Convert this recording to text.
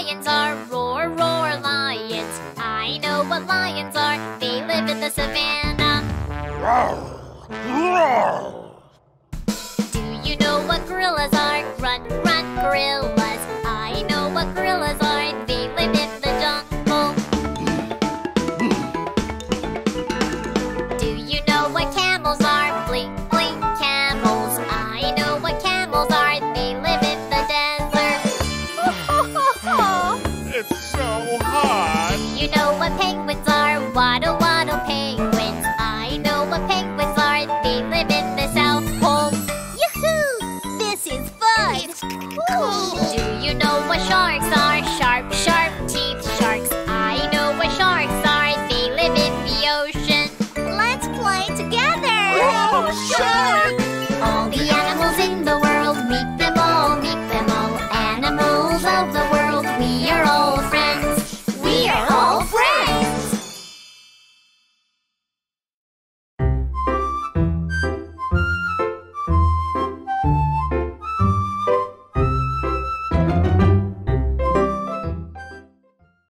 lions are. Roar, roar, lions. I know what lions are. They live in the savannah. Do you know what gorillas are? Grunt, grunt, gorillas. I know what gorillas are. They live in the jungle. Do you know what camels are? Blink, blink, camels. I know what camels are. They live in the desert. It's so hot. Do you know what penguins are? Waddle, waddle, penguins. I know what penguins are. They live in the South Pole. Yoo-hoo! This is fun! It's cool. Do you know what sharks are? Sharp, sharp teeth sharks. I know what sharks are. They live in the ocean. Let's play together! Oh, shark! All the animals in the world, meet them all, meet them all. Animals of